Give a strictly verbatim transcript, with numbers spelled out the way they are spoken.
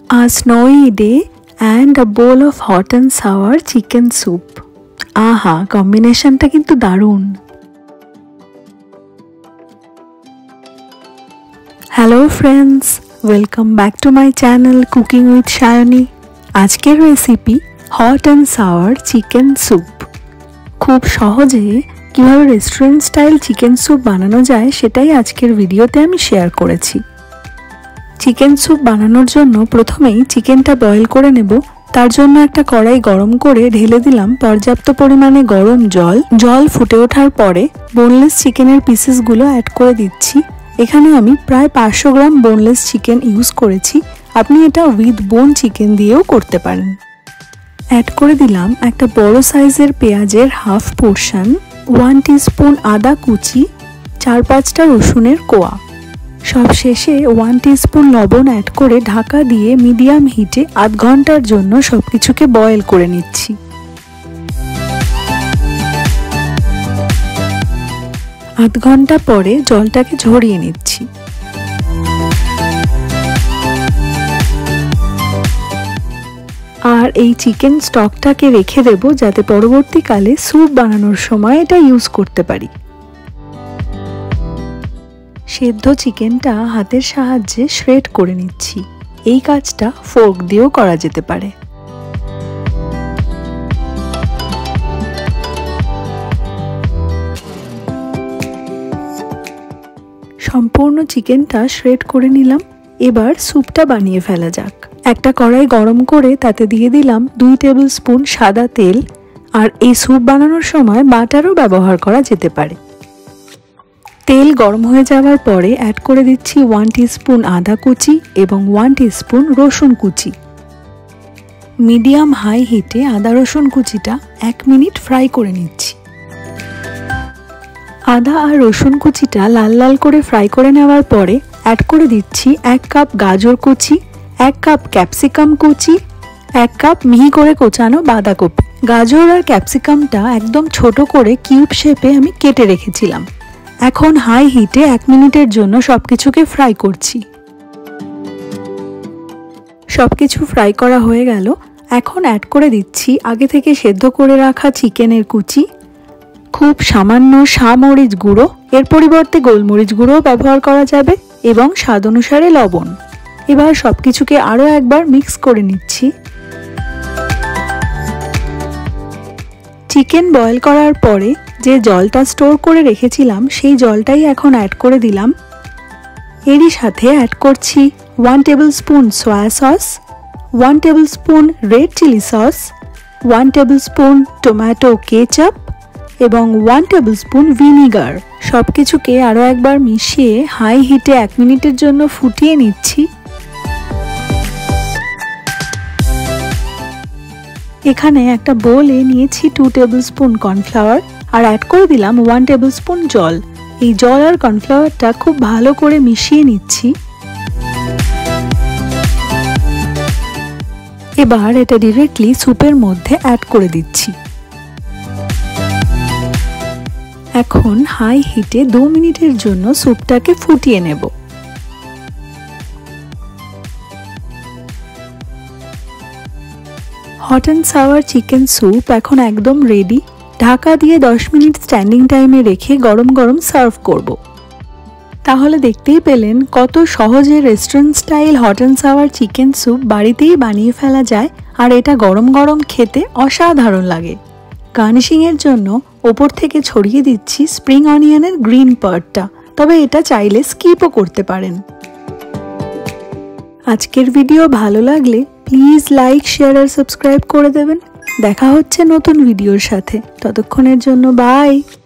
A snowy day and a bowl of hot and sour chicken soup. আহা, কম্বিনেশনটা কিন্তু দারুণ। Hello friends, welcome back to my channel cooking with Sayani. আজকের recipe hot and sour chicken soup. খুব সহজে কিভাবে restaurant style chicken soup বানানো যায় সেটাই আজকের ভিডিওতে আমি শেয়ার করেছি। চিকেন স্যুপ বানানোর জন্য প্রথমেই চিকেনটা বয়েল করে নেব। তার জন্য একটা কড়াই গরম করে ঢেলে দিলাম পর্যাপ্ত পরিমাণে গরম জল। জল ফুটে ওঠার পরে বোনলেস চিকেনের পিসেসগুলো অ্যাড করে দিচ্ছি। এখানে আমি প্রায় পাঁচশো গ্রাম বোনলেস চিকেন ইউজ করেছি, আপনি এটা উইথ বোন চিকেন দিয়েও করতে পারেন। অ্যাড করে দিলাম একটা বড় সাইজের পেঁয়াজের হাফ পোর্শন, ওয়ান টিস্পুন আদা কুচি, চার পাঁচটা রসুনের কোয়া। সব শেষে ওয়ান টিস্পুন লবণ অ্যাড করে ঢাকা দিয়ে মিডিয়াম হিটে আধ ঘন্টার জন্য সব কিছুকে বয়েল করে নিচ্ছি। আধ ঘন্টা পরে জলটাকে ঝরিয়ে নিচ্ছি। আর এই চিকেন স্টকটাকে রেখে দেব যাতে পরবর্তীকালে স্যুপ বানানোর সময় এটা ইউজ করতে পারি। সেদ্ধ চিকেনটা হাতের সাহায্যে শ্রেড করে নিচ্ছি। এই কাজটা ফোর্ক দিয়েও করা যেতে পারে। সম্পূর্ণ চিকেনটা শ্রেড করে নিলাম। এবার স্যুপটা বানিয়ে ফেলা যাক। একটা কড়াই গরম করে তাতে দিয়ে দিলাম দুই টেবিল স্পুন সাদা তেল। আর এই স্যুপ বানানোর সময় বাটারও ব্যবহার করা যেতে পারে। তেল গরম হয়ে যাওয়ার পরে অ্যাড করে দিচ্ছি ওয়ান টিস্পুন আদা কুচি এবং ওয়ান টিস্পুন রসুন কুচি। মিডিয়াম হাই হিটে আদা রসুন কুচিটা এক মিনিট ফ্রাই করে নিচ্ছি। আদা আর রসুন কুচিটা লাল লাল করে ফ্রাই করে নেওয়ার পরে অ্যাড করে দিচ্ছি এক কাপ গাজর কুচি, এক কাপ ক্যাপসিকাম কুচি, এক কাপ মিহি করে কোচানো বাঁধাকপি। গাজর আর ক্যাপসিকামটা একদম ছোট করে কিউব শেপে আমি কেটে রেখেছিলাম। এখন হাই হিটে এক মিনিটের জন্য সবকিছুকে ফ্রাই করছি। সবকিছু ফ্রাই করা হয়ে গেল। এখন অ্যাড করে দিচ্ছি আগে থেকে সেদ্ধ করে রাখা চিকেনের কুচি, খুব সামান্য সামরিচ গুঁড়ো, এর পরিবর্তে গোলমরিচ গুঁড়োও ব্যবহার করা যাবে, এবং স্বাদ অনুসারে লবণ। এবার সবকিছুকে আরও একবার মিক্স করে নিচ্ছি। চিকেন বয়েল করার পরে যে জলটা স্টোর করে রেখেছিলাম সেই জলটাই এখন অ্যাড করে দিলাম। এরই সাথে অ্যাড করছি one tablespoon soya sauce, one tablespoon red chilli sauce, one tablespoon tomato ketchup এবং ওয়ান টেবিল স্পুন ভিনিগার। সব কিছুকে আরও একবার মিশিয়ে হাই হিটে এক মিনিটের জন্য ফুটিয়ে নিচ্ছি। এখানে একটা বোলে নিয়েছি টু টেবিল স্পুন কর্নফ্লাওয়ার আর অ্যাড করে দিলাম ওয়ান টেবিল স্পুন জল। এই জল আর কর্নফ্লাওয়ারটা খুব ভালো করে মিশিয়ে নিচ্ছি। এবার এটা ডিরেক্টলি স্যুপের মধ্যে অ্যাড করে দিচ্ছি। এখন হাই হিটে দু মিনিটের জন্য স্যুপটাকে ফুটিয়ে নেব। Hot and sour chicken soup এখন একদম রেডি। ঢাকা দিয়ে দশ মিনিট স্ট্যান্ডিং টাইমে রেখে গরম গরম সার্ভ করব। তাহলে দেখতেই পেলেন কত সহজে restaurant style hot and sour chicken soup বাড়িতেই বানিয়ে ফেলা যায়, আর এটা গরম গরম খেতে অসাধারণ লাগে। গার্নিশিংয়ের জন্য ওপর থেকে ছড়িয়ে দিচ্ছি স্প্রিং অনিয়নের গ্রিন পার্টটা, তবে এটা চাইলে স্কিপও করতে পারেন। আজকের ভিডিও ভালো লাগলে প্লিজ লাইক, শেয়ার আর সাবস্ক্রাইব করে দেবেন। দেখা হচ্ছে নতুন ভিডিওর সাথে। ততক্ষণের জন্য বাই।